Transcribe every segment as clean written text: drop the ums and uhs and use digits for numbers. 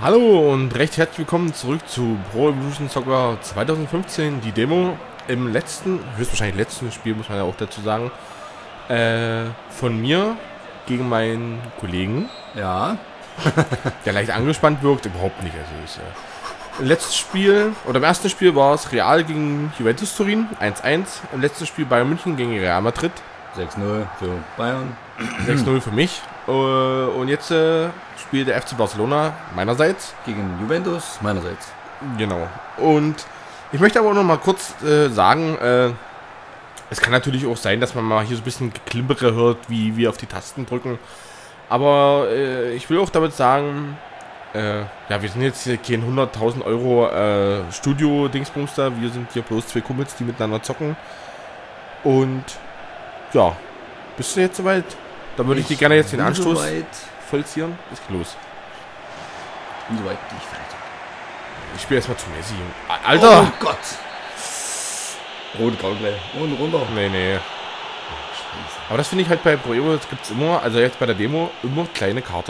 Hallo und recht herzlich willkommen zurück zu Pro Evolution Soccer 2015, die Demo im höchstwahrscheinlich letzten Spiel, muss man ja auch dazu sagen, von mir gegen meinen Kollegen. Ja. Der leicht angespannt wirkt, überhaupt nicht. Also ist, im letzten Spiel, oder im ersten Spiel war es Real gegen Juventus Turin, 1-1. Im letzten Spiel Bayern München gegen Real Madrid. 6-0 für Bayern. 6-0 für mich. Und jetzt spielt der FC Barcelona meinerseits. Gegen Juventus meinerseits. Genau. Und ich möchte aber auch noch mal kurz sagen, es kann natürlich auch sein, dass man mal hier so ein bisschen Geklimpere hört, wie wir auf die Tasten drücken. Aber ich will auch damit sagen, ja, wir sind jetzt hier kein 100.000 Euro Studio-Dingsbumster. Wir sind hier bloß zwei Kumpels, die miteinander zocken. Und ja, bist du jetzt soweit? Da würde ich dir gerne jetzt den Anstoß vollziehen. Es geht los. Insoweit bin ich fertig. Ich spiele erstmal zu Messi. Alter! Oh Gott! Rot, grau, gleich. Und runter. Nee. Aber das finde ich halt bei Pro Evo, es gibt es immer, also jetzt bei der Demo, immer kleine Karte.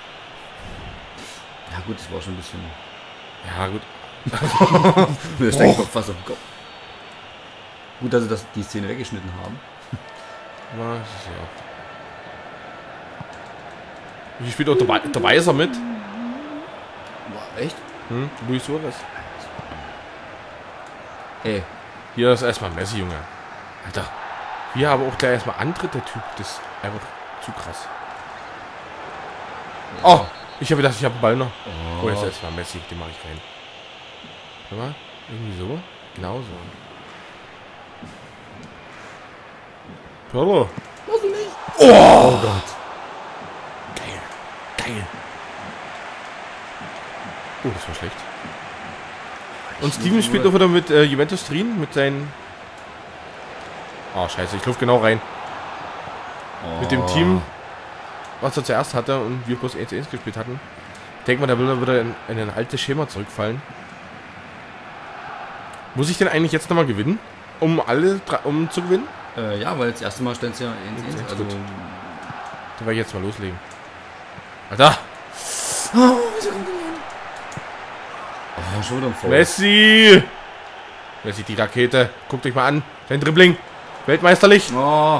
Ja gut, das war schon ein bisschen... Ja gut. Mir ist der Kopf was auf dem Kopf. Gut, dass sie die Szene weggeschnitten haben. Ja. Hier spielt auch der Weiser mit. Boah, echt? Luis Suarez. Ey. Hier ist erstmal Messi, Junge. Alter. Hier aber auch gleich erstmal Antritt, der Typ. Das ist einfach zu krass. Oh, ich habe gedacht, ich habe einen Ball noch. Oh, jetzt erstmal Messi, den mache ich rein. Warte mal, irgendwie so. Genau so. Hallo. Was du nicht? Oh Gott. Geil. Oh, das war schlecht. Und Steven spielt auch wieder mit Juventus Turin, mit seinen... Oh, scheiße, ich laufe genau rein. Mit dem Team, was er zuerst hatte und wir bloß 1-1 gespielt hatten. Ich denke mal, da will er wieder in ein altes Schema zurückfallen. Muss ich denn eigentlich jetzt nochmal gewinnen? Um zu gewinnen? Ja, weil das erste Mal stand es ja 1-1. Also... Da werde ich jetzt mal loslegen. Alter! Oh, schon wieder voll. Messi, die Rakete. Guckt euch mal an. Sein Dribbling. Weltmeisterlich. Oh.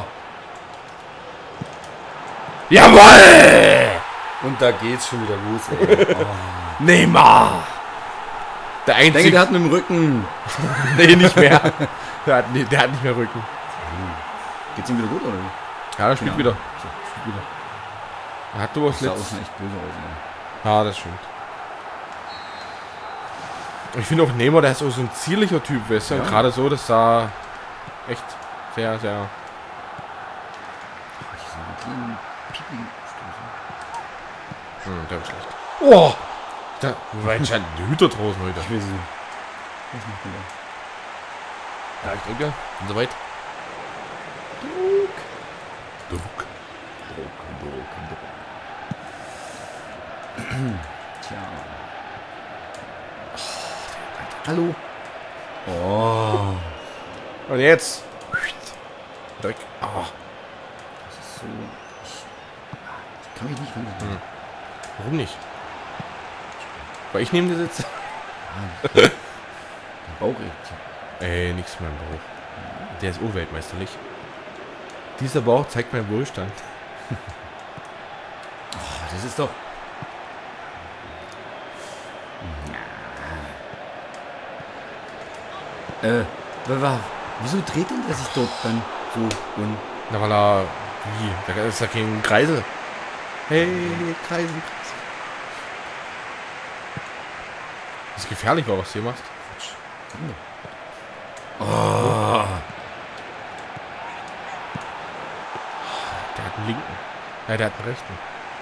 Jawoll! Und da geht's schon wieder los, ey. Oh. Neymar! Der einzige... Ich denke, der hat einen Rücken. Nee, nicht mehr. Der hat nicht mehr Rücken. Geht's ihm wieder gut, oder? Ja, der spielt Ja. wieder. Er hat du was Das sah auch letztes... schon echt böse aus, ey. Ja, das stimmt. Ich finde auch Neymar, der ist auch so ein zierlicher Typ, weißt du? Ja. Und gerade so, das sah echt sehr... Diese kleinen Pipi-Stöße. Der war schlecht. Oh! Da war ein Hüter draußen heute. Ich weiß nicht. Was macht der da? Ja, ich drücke. Bin soweit. Druck. Tja. Hallo. Oh. Und jetzt. Drück. Oh. Das ist so... Ich kann mich nicht verlieren. Warum nicht? Weil ich neben dir sitze. Der Bauch regt. Ey, nix mehr im Bauch. Der ist urweltmeisterlich. Dieser Bauch zeigt meinen Wohlstand. Oh, das ist doch... Wieso dreht denn der sich dort dann so um? Na, weil er... Wie? Da ist ja kein Kreisel. Hey, Kreisel. Das ist gefährlich, was du hier machst. Oh. Der hat einen linken. Ja, der hat einen rechten.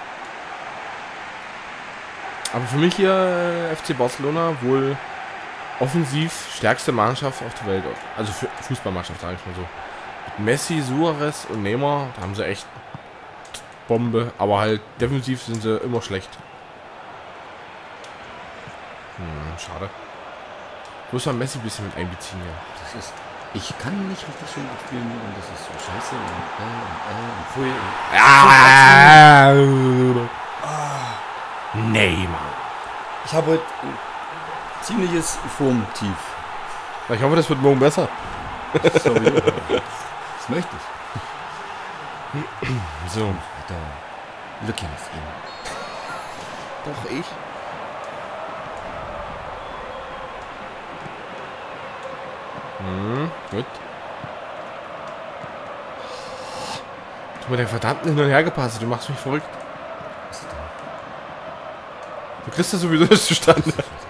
Aber für mich hier FC Barcelona wohl offensiv stärkste Mannschaft auf der Welt. Also für Fußballmannschaft, sage ich mal so. Messi, Suarez und Neymar, da haben sie echt Bombe. Aber halt defensiv sind sie immer schlecht. Schade. Muss man Messi ein bisschen mit einbeziehen, ja. Das ist... Ich kann nicht richtig schön abspielen und das ist so scheiße und pfui. Ja! Neymar. Ich habe heute ein ziemliches Formtief. Ich hoffe, das wird morgen besser. Sorry. Das möchte ich. So. Da Lücke ist eben. Doch, ich. Gut. Du mit der verdammten Hin- und Hergepasst, du machst mich verrückt. Was ist denn? Du kriegst das sowieso nicht zustande.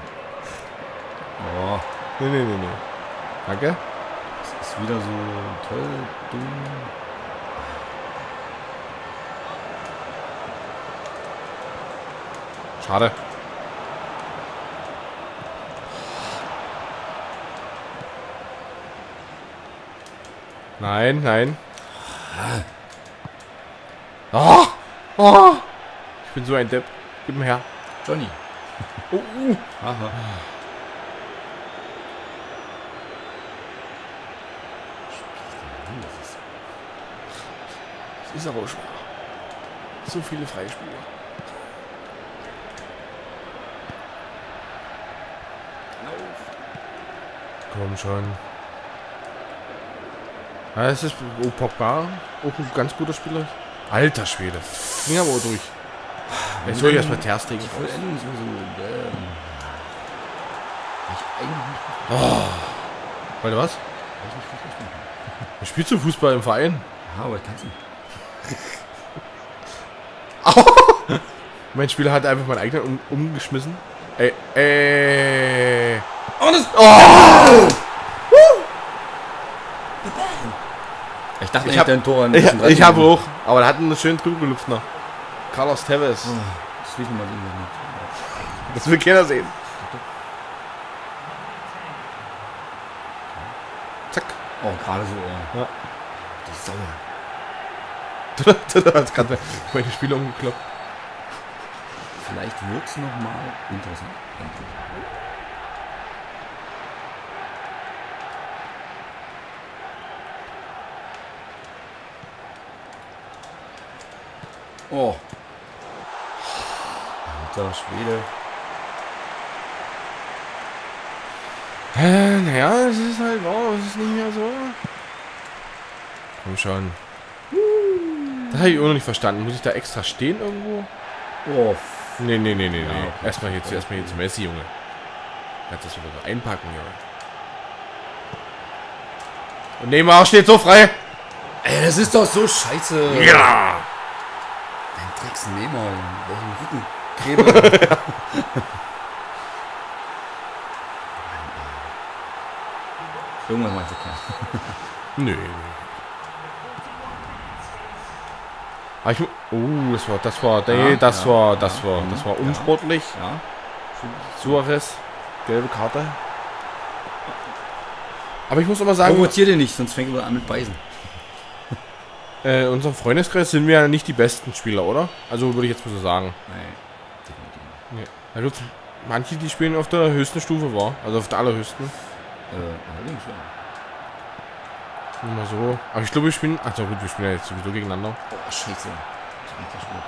Oh, Nee. Danke. das ist wieder so toll, dumm. Schade. Nein. Oh! Ich bin so ein Depp. Gib mir her. Johnny. Oh, Aha. Das ist aber auch schwer. So viele Freispiele. Komm schon. Ja, es ist Pogba, auch ein ganz guter Spieler. Alter Schwede. Ging aber auch durch. Jetzt soll ich erstmal Ter Stegen Die raus. Vollendung ist immer so. Ich eigentlich nicht, Warte, was? eigentlich nicht verstanden. Spielst du Fußball im Verein? Ja, aber ich kann's nicht. Mein Spieler hat einfach meinen eigenen umgeschmissen. Ey. Oh, das. Oh! Ich dachte, Ich hab- dein Tor an Ich habe auch. Aber er hat einen schönen drüber gelupft noch. Carlos Tevez. Das will ich mal sehen. Das will keiner sehen. Zack. Oh, gerade so. Ja. Die Sau. Du hast gerade meine Spieler umgekloppt. Vielleicht wird's noch mal interessant. Oh. Alter Schwede. Naja, es ist halt, es ist nicht mehr so. Komm schon. Das habe ich auch noch nicht verstanden. Muss ich da extra stehen irgendwo? Oh. Nee. okay. Erstmal hier zu Messi, Junge. Kannst das wieder so einpacken, Junge. Und Neymar steht so frei. Ey, das ist doch so scheiße. Ja. Dein Drecks Neymar. Welchen Rückencreme. Irgendwas meinst du klar. Nö. Aber ich, das war unsportlich. Ja. Suarez, gelbe Karte. Aber ich muss aber sagen, Provozier den nicht, sonst fängt er an mit Beißen. in unserem Freundeskreis sind wir ja nicht die besten Spieler, oder? Also würde ich jetzt mal so sagen. Nein, definitiv nicht. Nee. Da gibt's manche, die spielen auf der höchsten Stufe war. Also auf der allerhöchsten. Allerdings, ja. Immer so. Aber ich glaube, wir spielen. Ach so, gut, wir spielen ja jetzt sowieso gegeneinander. Oh, scheiße. Ich bin fast schon mal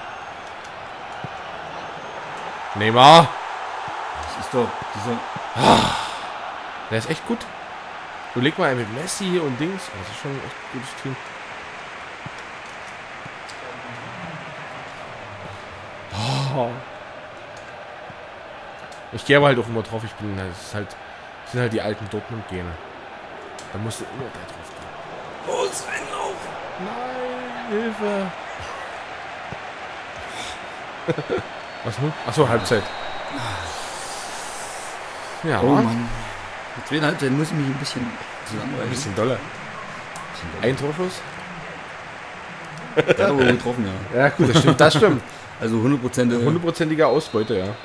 durch. Neymar! Das ist doch dieser... Der ist echt gut. Du leg mal einen mit Messi und Dings. Das ist schon ein echt gutes Team. Oh. Ich gehe aber halt auch immer drauf. Das sind halt die alten Dortmund-Gene. Da musst du immer da drauf gehen. Los, Reinlauf! Nein, Hilfe! Was nun? Achso, Halbzeit. Ja, Oh Mann. Mit 2,5 Halbzeit muss ich mich ein bisschen ein zusammenreißen. bisschen doller. Ein Torschuss? Der hat aber getroffen, ja. Ja, gut, das stimmt. Also 100%. Hundertprozentige Ausbeute, ja.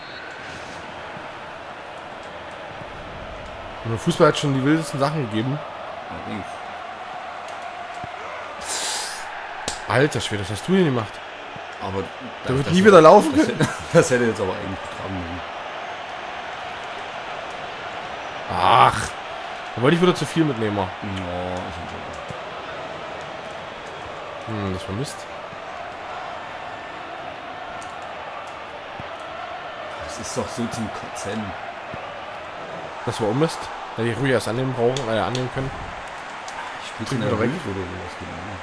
Und der Fußball hat schon die wildesten Sachen gegeben. Allerdings. Alter Schwede, was hast du denn gemacht? Aber Der wird nie wieder laufen können. Das hätte jetzt aber eigentlich betragen müssen. Ach, da wollte ich wieder zu viel mitnehmen. Oh, Das war Mist. Das ist doch so zum Kotzen. Das war Mist. Da die ruhig erst annehmen brauchen, annehmen können. Spielst du wieder weg oder sowas? Genau.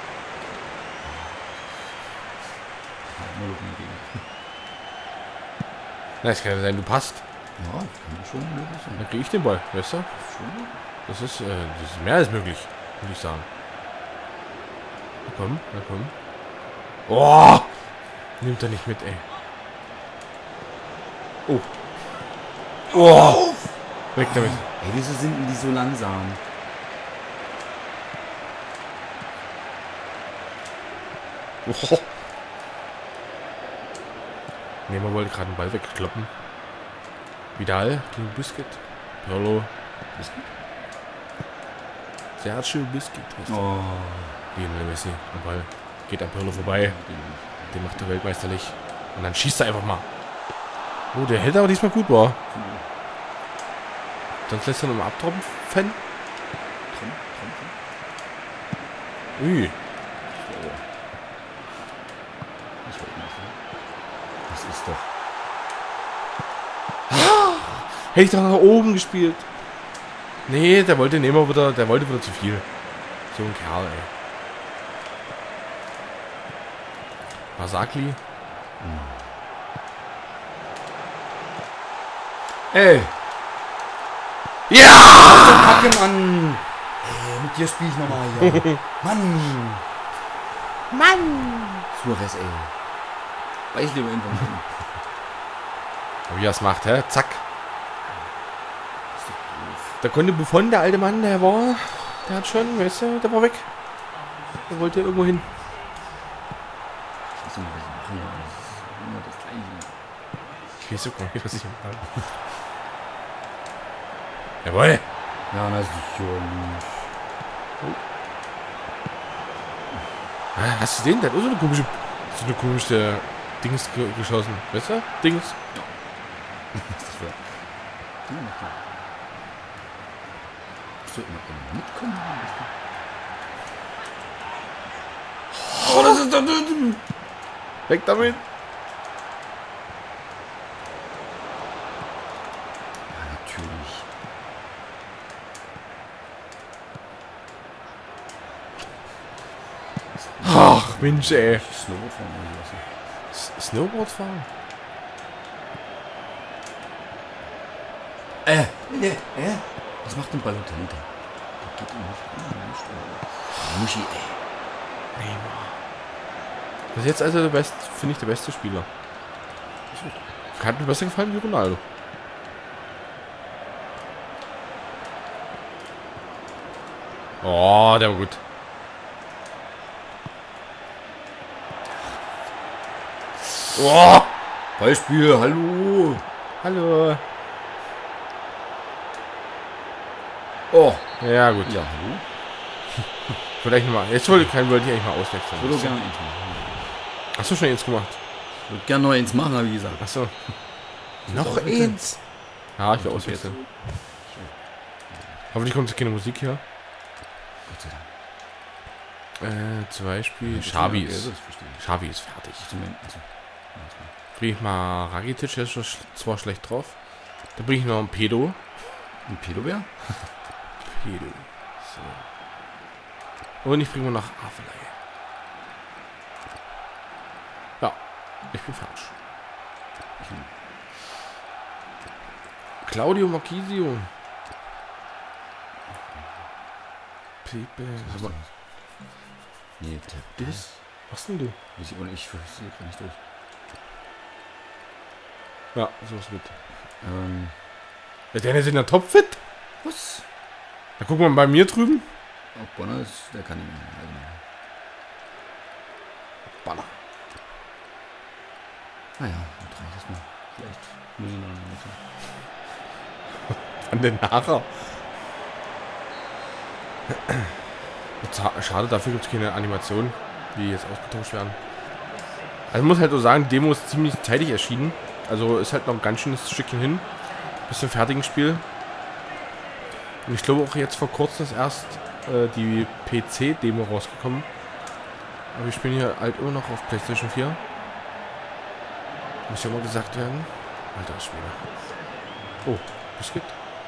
Na, es kann ja sein, du passt. Ja, kann schon möglich sein. Dann kriege ich den Ball, weißt du? Das ist mehr als möglich, würde ich sagen. Na komm, na komm. Oh! Nimmt er nicht mit, ey. Oh. Oh! Weg damit. Ey, wieso sind denn die so langsam? Oh. Neymar wollte gerade den Ball wegkloppen. Vidal gegen Busquet. Pirlo. Busquet? Sergio Busquet. Oh. Lionel Messi am Ball. Geht an Pirlo vorbei. Den macht er weltmeisterlich. Und dann schießt er einfach mal. Oh, der hält aber diesmal gut, war. Sonst lässt er nochmal abtropfen. Ui. Das ist doch... Hätte ich doch nach oben gespielt. Nee, der wollte wieder zu viel. So ein Kerl, ey. Basakli. Ey! Ja! Kacke, Mann! Ey, mit dir spiel ich nochmal hier. Mann! Suarez, ey. Weiß lieber irgendwann. Wie er es macht, hä? Zack. Da konnte Buffon, der alte Mann, der hat schon, weißt du, der war weg. Der wollte irgendwo hin. Ich weiß nicht, was ich mache. Das ist immer das Gleiche. Ich weiß auch nicht, was ich mache. Jawohl. Ja, das ist nicht. Ah, hast du den? Der hat auch so eine komische Dings geschossen. Weißt du? Dings. Was ist das für... So, immer mitkommen. Oh, das ist doch... Weg damit. Ja, natürlich. Ach, Mensch, ey. Snowboard fahren lassen. Snowboard fahren? Was macht denn Balotelli da? Der geht nicht. Muschi, ey. Neymar. Das ist jetzt also der beste, finde ich, der beste Spieler. Hat mir besser gefallen wie Ronaldo. Oh, der war gut. Oh! Beispiel, hallo. Hallo. Oh. Ja, gut. Ja, hallo. Vielleicht nochmal. Jetzt wollte ich eigentlich mal auswechseln. Ich würde gerne eins machen. Hast du schon eins gemacht? Ich würde gerne noch eins machen, habe ich gesagt. Achso. Noch auswechseln? eins? Ja, ich will auswechseln. Hoffentlich kommt keine Musik hier. Gott sei Dank. Zum Beispiel Ja, Xavi das ist. verstehe ich. Xavi ist fertig. Also, Bring ich mal Rakitic, der ist zwar schlecht drauf. Dann bringe ich noch einen Pedo. ein Pedobär? Pedo. So. Und ich bringe noch Afelei. Ja, ich bin falsch. Claudio Marchisio. Pepe. Nee, Das? Was denn du? ich sehe gar nicht durch. Ja, so ist gut. Ja, der ist in der Topfit. Was? Da gucken wir mal bei mir drüben. Auch Bonner ist, der kann nicht mehr. Banner. Naja, dann trage ich das mal. Vielleicht muss ich noch eine An den nachher. Schade, dafür gibt es keine Animation, die jetzt ausgetauscht werden. Also muss halt so sagen, die Demo ist ziemlich zeitig erschienen. Also ist halt noch ein ganz schönes Stückchen hin. Bis zum fertigen Spiel. Und ich glaube auch jetzt vor kurzem ist erst die PC-Demo rausgekommen. Aber wir spielen hier halt immer noch auf PlayStation 4. Muss ja mal gesagt werden. Alter Schwede. Oh, Busquets.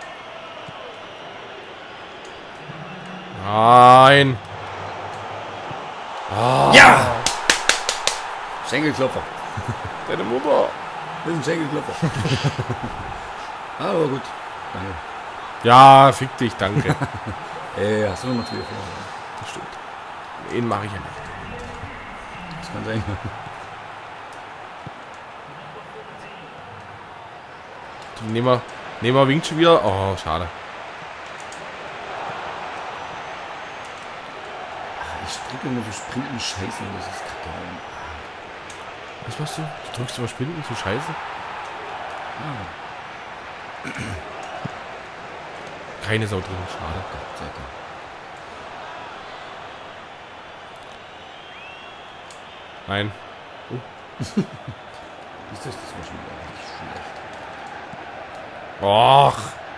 Nein. Ah. Ja! Schenkelklopfer. Deine Mutter. Das ist ein Schenkelklopfer. Aber gut. Danke. Ja, fick dich, danke. Ey, hast du noch mal 2 vor? Das stimmt. Den mache ich ja nicht. Das kann sein. Nehmen wir winkt schon wieder. Oh, schade. Ich drücke immer so Sprinten Scheiße und das ist kacke. Was machst du? Du drückst über Sprinten zu Scheiße? Keine Sau drin, schade. Gott sei Dank. Nein. Ist das war schon wieder richtig schlecht. Och.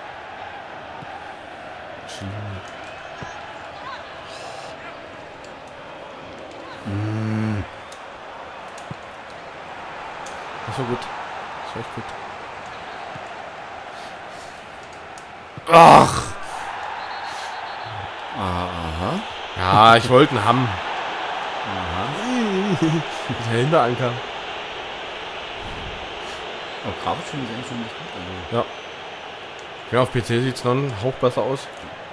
Das war gut. Das war echt gut. Ach. Aha. Ja, ich wollte einen haben. Aha. Der Hinteranker. Aber grafisch finde ich eigentlich schon nicht gut. Also Ja. Ja, auf PC sieht es noch einen Hauch besser aus.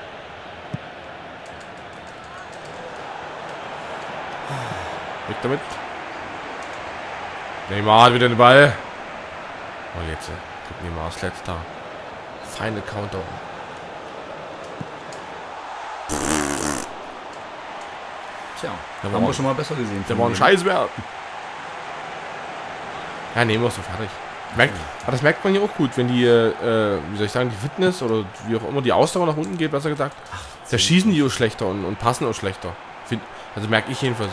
Weg damit. Neymar hat wieder den Ball. Oh, jetzt gibt Neymar als letzter. Final Countdown. tja, Der haben war- wir schon mal besser gesehen. Der war ein Scheiß wert. Ja, Neymar ist so fertig. Das merkt man hier auch gut, wenn die, wie soll ich sagen, die Fitness oder wie auch immer, die Ausdauer nach unten geht, besser gesagt. Da schießen die auch schlechter und passen auch schlechter. Also merke ich jedenfalls so.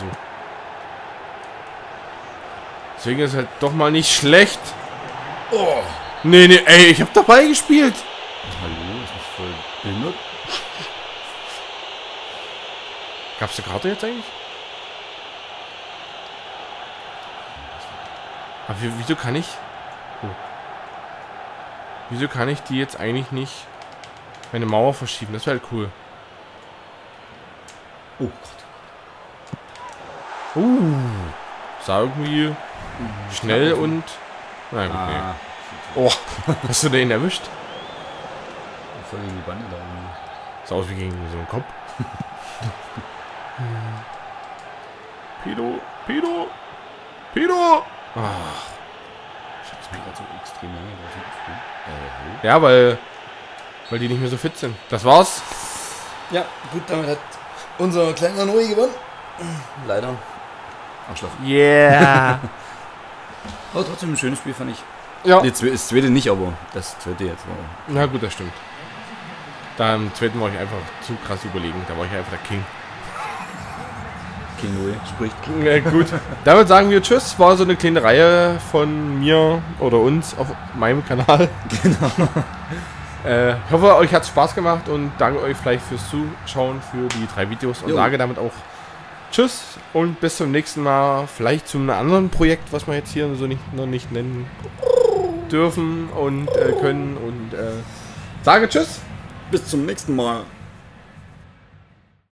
Deswegen ist es halt doch mal nicht schlecht. Oh. Nee, nee, ey, ich hab dabei gespielt. Hallo, ist das voll behindert? Gab's eine Karte jetzt eigentlich? Aber wieso kann ich... Oh. Wieso kann ich die jetzt eigentlich nicht meine Mauer verschieben? Das wäre halt cool. Oh Gott. Sah irgendwie schnell und... Na gut, nee. Ah, Oh, hast du den erwischt? voll gegen die Bande da irgendwie. Sah aus wie gegen so einen Kopf. Pedo! Ah. Ich bin gerade so extrem lange draußen gespielt. Hallo? Ja, weil die nicht mehr so fit sind. Das war's. Ja, gut, damit hat unser kleiner Nui gewonnen. Leider. Arschloch. Yeah. Aber trotzdem ein schönes Spiel, fand ich. Ja. Das zweite nicht, aber das zweite jetzt war. Na gut, das stimmt. Da im zweiten war ich einfach zu krass überlegen. Da war ich einfach der King. King Nui spricht. Gut. Damit sagen wir Tschüss. War so eine kleine Reihe von mir oder uns auf meinem Kanal. Genau. Ich hoffe, euch hat es Spaß gemacht und danke euch vielleicht fürs Zuschauen für die 3 Videos und sage damit auch Tschüss und bis zum nächsten Mal. Vielleicht zu einem anderen Projekt, was wir jetzt hier so noch nicht nennen dürfen und können und sage Tschüss. Bis zum nächsten Mal.